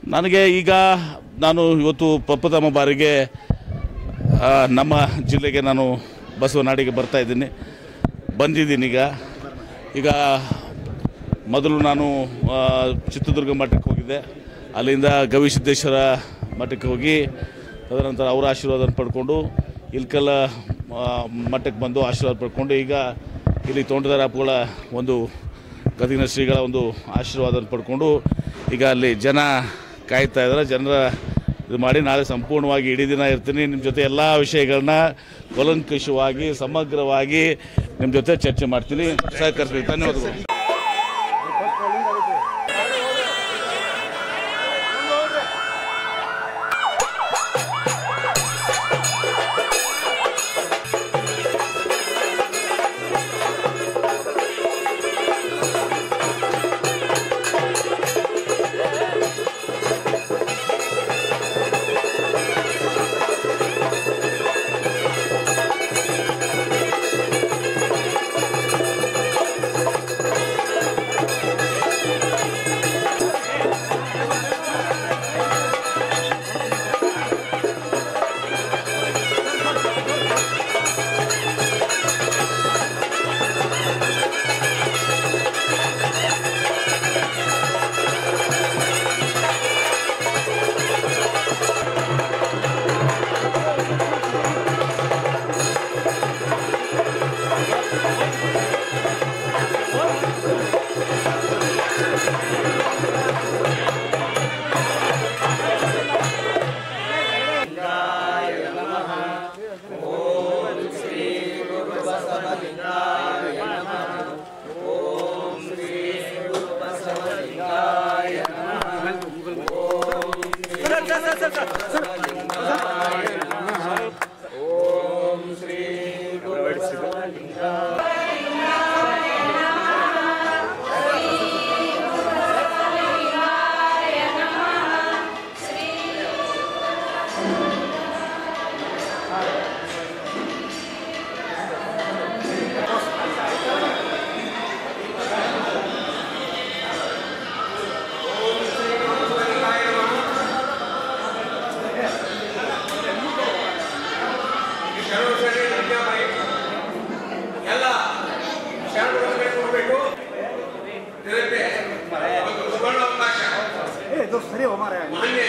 ನನಗೆ ಈಗ ನಾನು ಇವತ್ತು ಪ್ರಪ್ರಥಮ ಬಾರಿಗೆ ನಮ್ಮ ಜಿಲ್ಲೆಗೆ ನಾನು ಬಸವನಾಡಿಗೆ ಬಂದಿದ್ದೀನಿ. ಈಗ ಮೊದಲು ನಾನು ಚಿತ್ರದುರ್ಗ ಮಠಕ್ಕೆ ಹೋಗಿದ್ದೆ, ಅಲ್ಲಿಂದ ಗವಿಸಿದ್ದೇಶ್ವರ ಮಠಕ್ಕೆ ಹೋಗಿ ತದನಂತರ ಅವರ ಆಶೀರ್ವಾದ ಪಡ್ಕೊಂಡು ಇಲ್ಕೆಲ್ಲ ಮಠಕ್ಕೆ ಬಂದು ಆಶೀರ್ವಾದ ಪಡ್ಕೊಂಡು ಈಗ ಇಲ್ಲಿ ತೋಂಟದಾರಪ್ಪಗಳ ಒಂದು ಗದಗಿನ ಶ್ರೀಗಳ ಒಂದು ಆಶೀರ್ವಾದ ಪಡ್ಕೊಂಡು ಈಗ ಅಲ್ಲಿ ಜನ ಕಾಯ್ತಾ ಇದ್ದಾರೆ. ಜನರ ಇದು ಮಾಡಿ ನಾಳೆ ಸಂಪೂರ್ಣವಾಗಿ ಇಡೀ ದಿನ ಇರ್ತೀನಿ. ನಿಮ್ಮ ಜೊತೆ ಎಲ್ಲ ವಿಷಯಗಳನ್ನ ಕೂಲಂಕಷವಾಗಿ ಸಮಗ್ರವಾಗಿ ನಿಮ್ಮ ಜೊತೆ ಚರ್ಚೆ ಮಾಡ್ತೀನಿ. ಸಹಕರಿಸ್ಬೇಕು. ಧನ್ಯವಾದಗಳು. सर